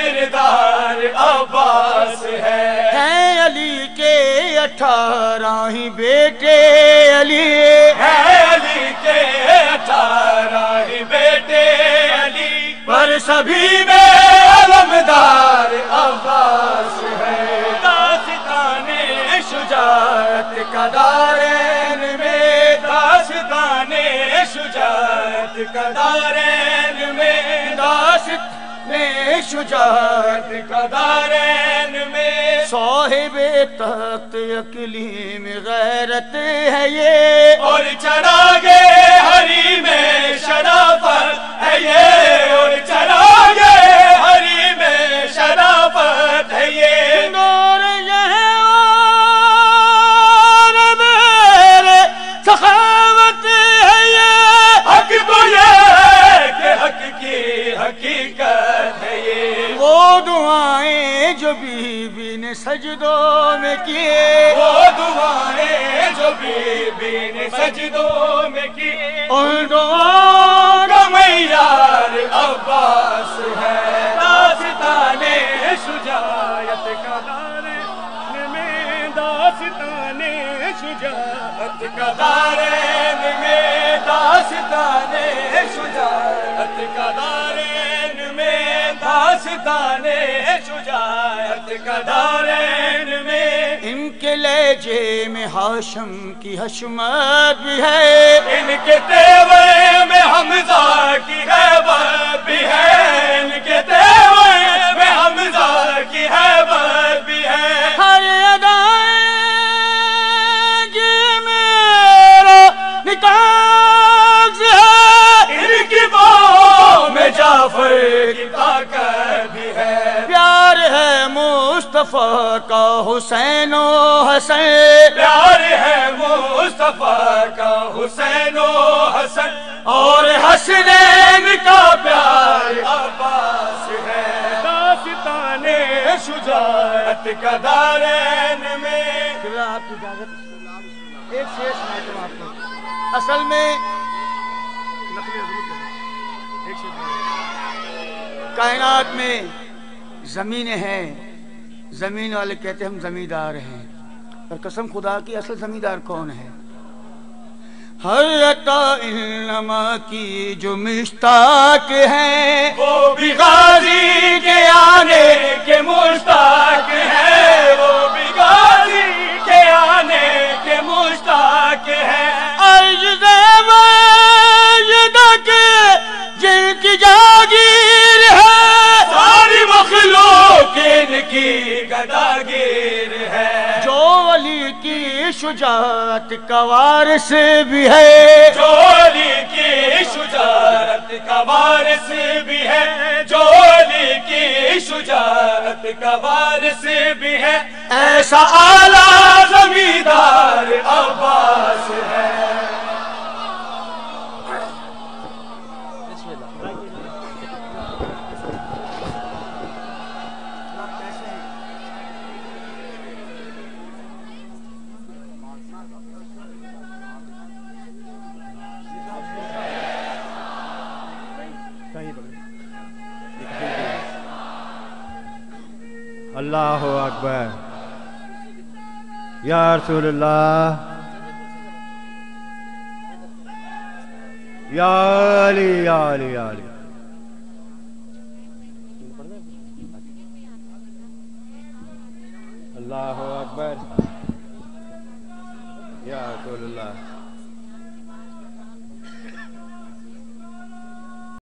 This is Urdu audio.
کردار عباس ہے علی کے 18 ہی بیٹے علی علی کے 18 ہی بیٹے علی پر سبھی میں علمدار عباس ہے داستان شجاعت کا دارین میں داستان شجاعت کا دارین میں داستان شجاعت کا دارین میں صاحب تخت اقلیم غیرت ہے یہ اور چراغے ہری میں شرافت ہے یہ اور چراغے ہری میں شرافت ہے یہ نور یہ اور میرے سخاوت ہے یہ حق تو یہ کہ حق کی حقیقت ہے یہ وہ دعائیں جو بی بی نے سجدوں میں کیے وہ دعائیں جو بی بی نے سجدوں میں کی ان دعاؤں کا معیار عباس ہے داستان شجاعت کا دارین میں داستان شجاعت کا دارین میں داستان شجاعت کا دارین میں داستان شجاعت کا دارین میں ان کے لہجے میں ہاشم کی حشمت بھی ہے ان کے تیور میں حمزہ کی غیبت بھی ہے ان کے تیور میں حمزہ کی غیبت بھی ہے ہر ادائیں یہ میرا نکاح ہے ان کی باہوں میں جعفر کی طاقت بھی ہے پیار ہے مصطفیٰ کا حسین و حسن پیار ہے مصطفیٰ کا حسین و حسن اور حسنین کا پیار عباس ہے داستان شجاعت کا دارین میں آپ کی اجازت ایک شعر سناتا ہوں آپ کو اصل میں کائنات میں زمینیں ہیں زمین والے کہتے ہیں ہم زمیندار ہیں اور قسم خدا کی اصل زمیندار کون ہے ہر عطا انما کی جو مشتاق ہیں وہ بھی غازی کے آنے کے مشتاق ہے وہ بھی غازی کے آنے کے مشتاق ہے جن کی جاگیر ہے ساری مخلوق ان کی گداگیر ہے جو علی کی شجاعت کا وارث بھی ہے جو علی کی شجاعت کا وارث بھی ہے جو علی کی شجاعت کا وارث بھی ہے ایسا اعلیٰ زمیندار عباس ہے اللہ اکبر یا رسول اللہ یا علی یا علی یا علی اللہ اکبر یا رسول اللہ